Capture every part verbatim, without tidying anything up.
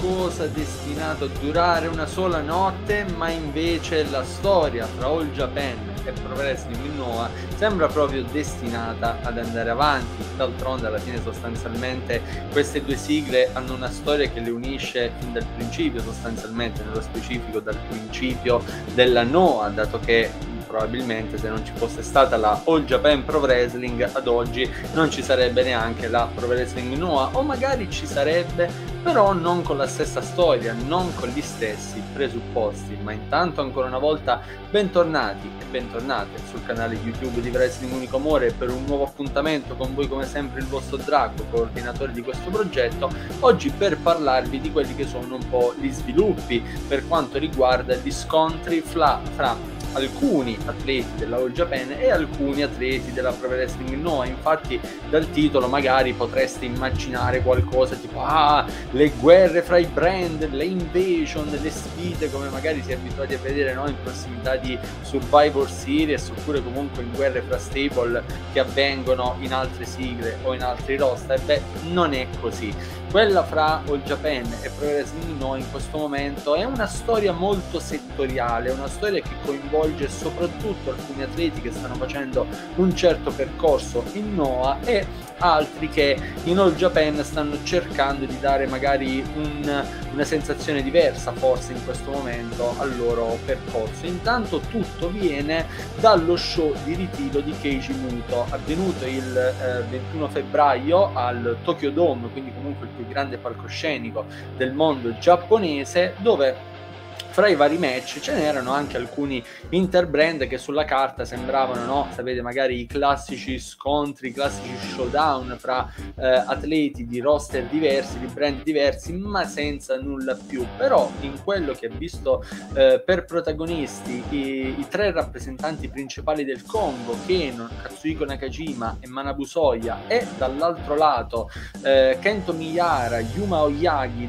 qualcosa destinato a durare una sola notte, ma invece la storia tra All Japan e Pro Wrestling Noah sembra proprio destinata ad andare avanti. D'altronde alla fine sostanzialmente queste due sigle hanno una storia che le unisce fin dal principio, sostanzialmente nello specifico dal principio della Noah, dato che probabilmente se non ci fosse stata la All Japan Pro Wrestling ad oggi non ci sarebbe neanche la Pro Wrestling Noah, o magari ci sarebbe, però non con la stessa storia, non con gli stessi presupposti. Ma intanto ancora una volta bentornati e bentornate sul canale YouTube di Wrestling Unico Amore per un nuovo appuntamento con voi, come sempre il vostro Draco, coordinatore di questo progetto, oggi per parlarvi di quelli che sono un po' gli sviluppi per quanto riguarda gli scontri fra, fra alcuni atleti della All Japan e alcuni atleti della Pro Wrestling Noah. Infatti dal titolo magari potreste immaginare qualcosa tipo ah, le guerre fra i brand, le invasion, le sfide come magari si è abituati a vedere, no? In prossimità di Survivor Series, oppure comunque in guerre fra stable che avvengono in altre sigle o in altri roster. Beh, non è così. Quella fra All Japan e Pro Wrestling Noah in questo momento è una storia molto settoriale, una storia che coinvolge soprattutto alcuni atleti che stanno facendo un certo percorso in Noah e altri che in All Japan stanno cercando di dare magari un, una sensazione diversa forse in questo momento al loro percorso. Intanto tutto viene dallo show di ritiro di Keiji Muto, avvenuto il eh, ventuno febbraio al Tokyo Dome, quindi comunque il più grande palcoscenico del mondo giapponese, dove fra i vari match ce n'erano anche alcuni interbrand che sulla carta sembravano, no? Sapete, magari i classici scontri, i classici showdown fra eh, atleti di roster diversi, di brand diversi, ma senza nulla più. Però in quello che ha visto eh, per protagonisti i, i tre rappresentanti principali del Kongo, Keno, Katsuhiko Nakajima e Manabu Soya, e dall'altro lato eh, Kento Miyara, Yuma Oyagi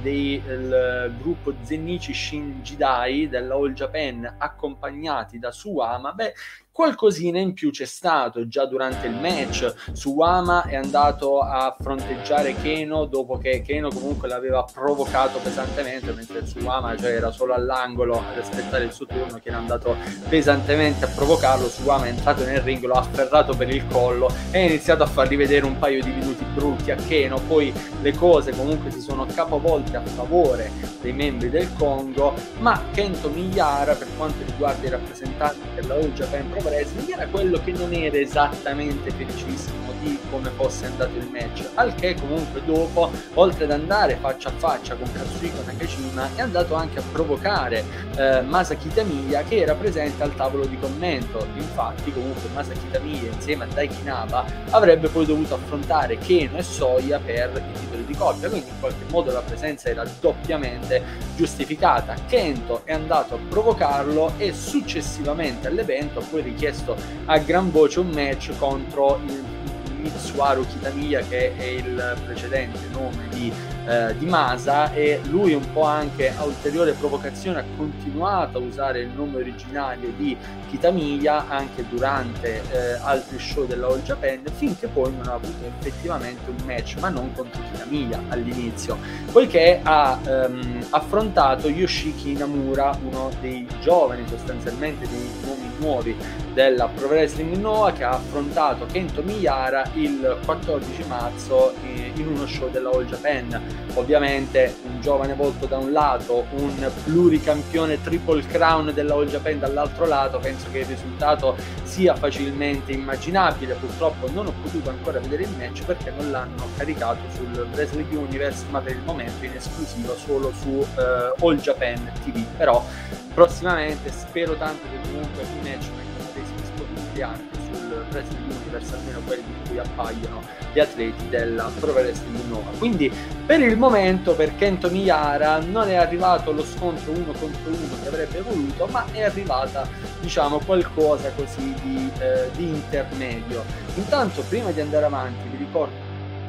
del gruppo Zennichi Shinjidai della All Japan, accompagnati da Suwama, beh, qualcosina in più c'è stato già durante il match. Suwama è andato a fronteggiare Keno dopo che Keno comunque l'aveva provocato pesantemente, mentre Suwama cioè, era solo all'angolo ad aspettare il suo turno, che era andato pesantemente a provocarlo. Suwama è entrato nel ring, lo ha afferrato per il collo e ha iniziato a fargli vedere un paio di minuti brutti a Keno. Poi le cose comunque si sono capovolte a favore dei membri del Kongo, ma Kento Miyara, per quanto riguarda i rappresentanti della All Japan Pro Wrestling, era quello che non era esattamente felicissimo di come fosse andato il match, al che comunque dopo, oltre ad andare faccia a faccia con Katsuhiko Nakajima, è andato anche a provocare eh, Masa Kitamiya, che era presente al tavolo di commento. Infatti comunque Masa Kitamiya insieme a Daiki Naba avrebbe poi dovuto affrontare Keno e Soya per i titoli di coppia, quindi in qualche modo la presenza era doppiamente giustificata. Kento è andato a provocarlo e successivamente all'evento ha poi richiesto a gran voce un match contro il Mitsuharu Kitamiya, che è il precedente nome di, eh, di Masa, e lui un po' anche a ulteriore provocazione ha continuato a usare il nome originario di Kitamiya anche durante eh, altri show della All Japan, finché poi non ha avuto effettivamente un match, ma non contro Kitamiya all'inizio, poiché ha ehm, affrontato Yoshiki Inamura, uno dei giovani, sostanzialmente dei nomi nuovi della Pro Wrestling Noah, che ha affrontato Kento Miyara il quattordici marzo in uno show della All Japan. Ovviamente un giovane volto da un lato, un pluricampione Triple Crown della All Japan dall'altro lato. Penso che il risultato sia facilmente immaginabile. Purtroppo non ho potuto ancora vedere il match perché non l'hanno caricato sul Wrestling Universe, ma per il momento in esclusiva solo su uh, All Japan T V. Però prossimamente spero tanto che comunque i match vengano resi disponibili anche sul Wrestling Universe, almeno quelli in cui appaiono gli atleti della Pro Wrestling Noah. Quindi per il momento per Kento Miyara non è arrivato lo scontro uno contro uno che avrebbe voluto, ma è arrivata, diciamo, qualcosa così di, eh, di intermedio. Intanto, prima di andare avanti, vi ricordo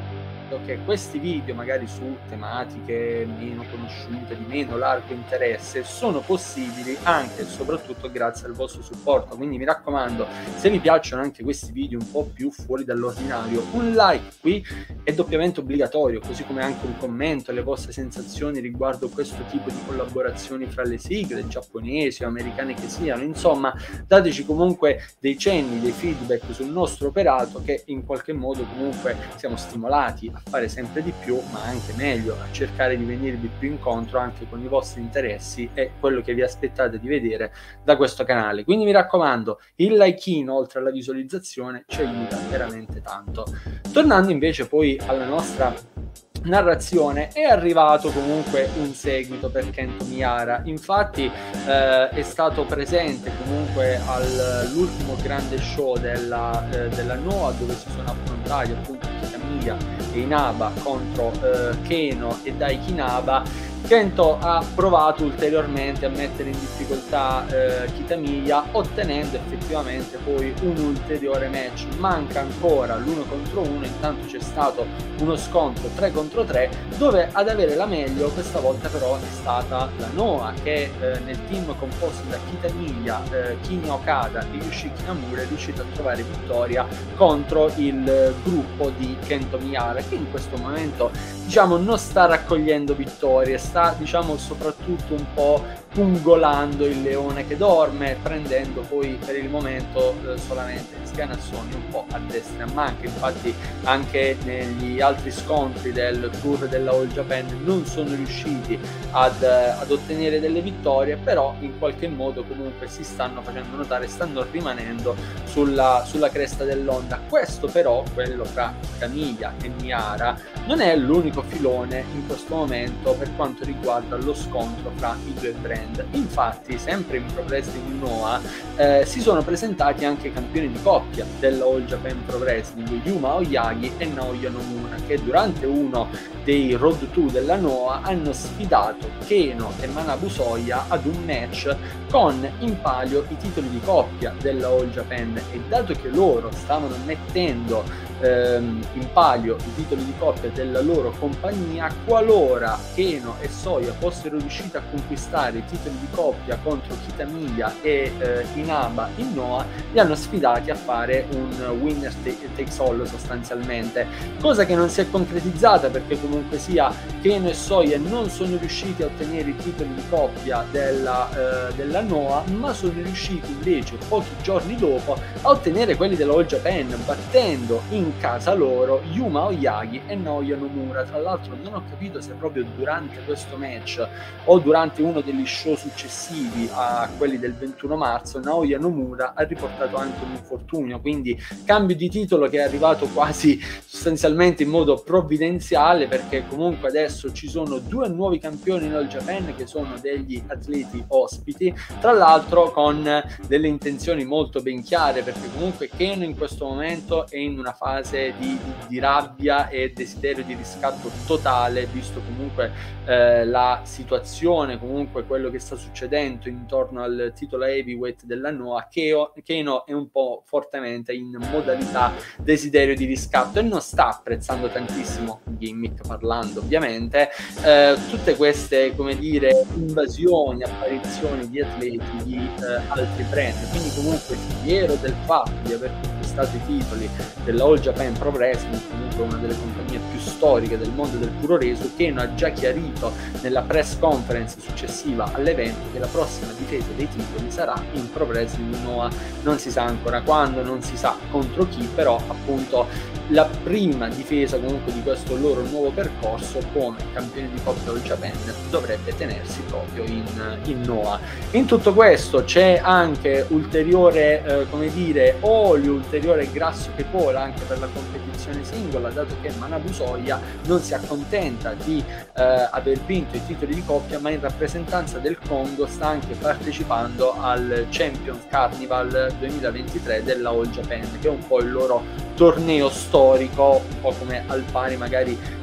ricordo che questi video, magari su tematiche meno conosciute, di meno largo interesse, sono possibili anche e soprattutto grazie al vostro supporto. Quindi mi raccomando, se vi piacciono anche questi video un po' più fuori dall'ordinario, un like qui è doppiamente obbligatorio, così come anche un commento, le vostre sensazioni riguardo questo tipo di collaborazioni fra le sigle giapponesi o americane che siano. Insomma, dateci comunque dei cenni, dei feedback sul nostro operato, che in qualche modo comunque siamo stimolati a fare sempre di più, ma anche meglio, a cercare di venirvi più incontro anche con i vostri interessi e quello che vi aspettate di vedere da questo canale. Quindi mi raccomando, il like-in oltre alla visualizzazione ci aiuta veramente tanto. Tornando invece poi alla nostra narrazione, è arrivato comunque un seguito per Kento Miyahara. Infatti eh, è stato presente comunque all'ultimo grande show della, eh, della Noah, dove si sono affrontati appunto Kitamiya e Inaba contro eh, Keno e Daiki Inaba. Kento ha provato ulteriormente a mettere in difficoltà eh, Kitamiya, ottenendo effettivamente poi un ulteriore match. Manca ancora l'uno contro uno, intanto c'è stato uno scontro tre contro tre, dove ad avere la meglio questa volta però è stata la Noah, che eh, nel team composto da Kitamiya, eh, Kinya Okada e Yoshiki Namura è riuscito a trovare vittoria contro il gruppo di Kento Miyahara, che in questo momento diciamo non sta raccogliendo vittorie, sta diciamo soprattutto un po' pungolando il leone che dorme, prendendo poi per il momento eh, solamente schianazzoni un po' a destra e a manca. Infatti anche negli altri scontri del tour della All Japan non sono riusciti ad, ad ottenere delle vittorie, però in qualche modo comunque si stanno facendo notare, stanno rimanendo sulla, sulla cresta dell'onda. Questo però, quello fra Kitamiya e Miyahara, non è l'unico filone in questo momento per quanto riguarda lo scontro fra i due brand. Infatti sempre in Pro Wrestling Noah eh, si sono presentati anche i campioni di coppia della All Japan Pro Wrestling, Yuma Aoyagi e Naoya Nomura, che durante uno dei Road to della Noah hanno sfidato Keno e Manabu Soya ad un match con in palio i titoli di coppia della All Japan. E dato che loro stavano mettendo ehm, in palio i titoli di coppia della loro compagnia, qualora Keno e Soya fossero riusciti a conquistare i titoli di coppia contro Kitamiya e eh, Inaba in Noah, li hanno sfidati a fare un winner takes all sostanzialmente, cosa che non si è concretizzata, perché comunque sia Keno e Soya non sono riusciti a ottenere i titoli di coppia della, eh, della Noah, ma sono riusciti invece pochi giorni dopo a ottenere quelli della All Japan, battendo in casa loro Yuma Aoyagi e Naoya Nomura. Tra l'altro non ho capito se proprio durante questo match o durante uno degli show successivi a quelli del ventuno marzo Naoya Nomura ha riportato anche un infortunio, quindi cambio di titolo che è arrivato quasi sostanzialmente in modo provvidenziale, perché comunque adesso ci sono due nuovi campioni in All Japan che sono degli atleti ospiti, tra l'altro con delle intenzioni molto ben chiare, perché comunque Keno in questo momento è in una fase di, di, di rabbia e desiderio di riscatto totale, visto comunque eh, la situazione, comunque quello che sta succedendo intorno al titolo heavyweight della Noah. Keno è un po' fortemente in modalità desiderio di riscatto e non sta apprezzando tantissimo, gimmick parlando ovviamente, eh, tutte queste, come dire, invasioni, apparizioni di atleti di eh, altri brand. Quindi comunque fiero del fatto di aver conquistato i titoli della All Japan Pro Wrestling, comunque una delle compagnie più storiche del mondo del puro reso. Keno ha già chiarito nella press conference successiva all'evento che la prossima difesa dei titoli sarà in Pro Wrestling Noah, non si sa ancora quando, non si sa contro chi, però appunto la prima difesa comunque di questo loro nuovo percorso come campioni di coppia All Japan dovrebbe tenersi proprio in, in Noah. In tutto questo c'è anche ulteriore eh, come dire olio, ulteriore grasso che cola anche per la competizione singola, dato che Manabu Soya non si accontenta di eh, aver vinto i titoli di coppia, ma in rappresentanza del Congo sta anche partecipando al Champions Carnival duemilaventitré della All Japan, che è un po' il loro torneo storico, un po' come al pari magari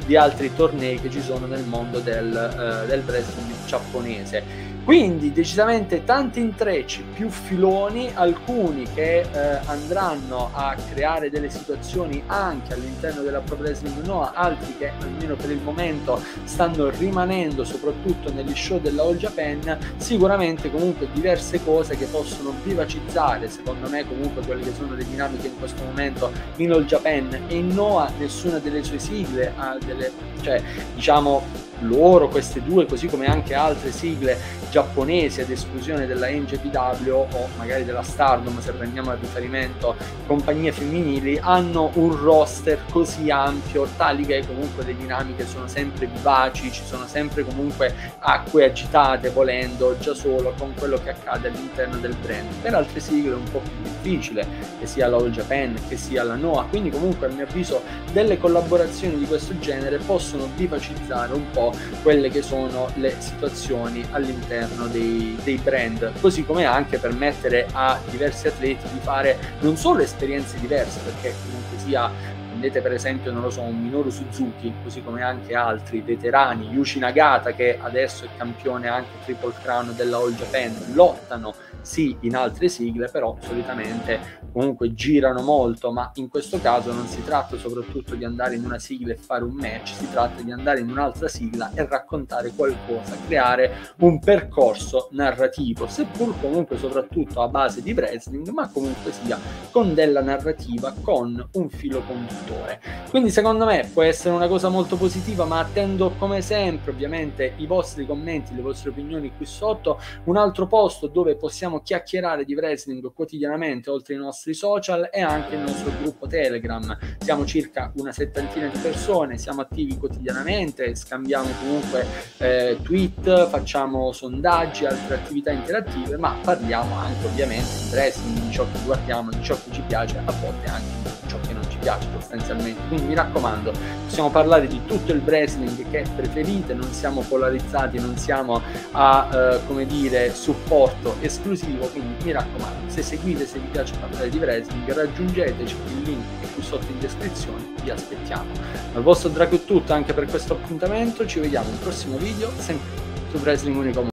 di altri tornei che ci sono nel mondo del, eh, del wrestling giapponese. Quindi decisamente tanti intrecci, più filoni, alcuni che eh, andranno a creare delle situazioni anche all'interno della Pro Wrestling Noah, altri che almeno per il momento stanno rimanendo soprattutto negli show della All Japan. Sicuramente comunque diverse cose che possono vivacizzare, secondo me, comunque quelle che sono le dinamiche in questo momento in All Japan e in Noah. Nessuna delle sue sigle ha delle, cioè diciamo loro, queste due, così come anche altre sigle giapponesi ad esclusione della N J P W o magari della Stardom, se prendiamo a riferimento compagnie femminili, hanno un roster così ampio tali che comunque le dinamiche sono sempre vivaci, ci sono sempre comunque acque agitate volendo già solo con quello che accade all'interno del brand. Per altre sigle è un po' più difficile, che sia la All Japan che sia la Noah, quindi comunque a mio avviso delle collaborazioni di questo genere possono vivacizzare un po' quelle che sono le situazioni all'interno dei, dei brand, così come anche permettere a diversi atleti di fare non solo esperienze diverse, perché comunque sia, prendete per esempio, non lo so, un Minoru Suzuki, così come anche altri veterani, Yuji Nagata che adesso è campione anche Triple Crown della All Japan, lottano sì in altre sigle, però solitamente comunque girano molto, ma in questo caso non si tratta soprattutto di andare in una sigla e fare un match, si tratta di andare in un'altra sigla e raccontare qualcosa, creare un percorso narrativo, seppur comunque soprattutto a base di wrestling, ma comunque sia con della narrativa, con un filo conduttore. Quindi secondo me può essere una cosa molto positiva, ma attendo come sempre ovviamente i vostri commenti, le vostre opinioni qui sotto. Un altro posto dove possiamo chiacchierare di wrestling quotidianamente, oltre ai nostri social, e anche il nostro gruppo Telegram. Siamo circa una settantina di persone, siamo attivi quotidianamente, scambiamo comunque eh, tweet, facciamo sondaggi, altre attività interattive, ma parliamo anche ovviamente di wrestling, di ciò che guardiamo, di ciò che ci piace, a volte anche di ciò che non ci piace sostanzialmente. Quindi mi raccomando, possiamo parlare di tutto il wrestling che preferite, non siamo polarizzati, non siamo a eh, come dire supporto esclusivo, quindi mi raccomando, se seguite, se vi piace parlare di wrestling, raggiungeteci, il link è qui sotto in descrizione, vi aspettiamo. Dal vostro Draco è tutto anche per questo appuntamento, ci vediamo in un prossimo video sempre su Wrestling Unico.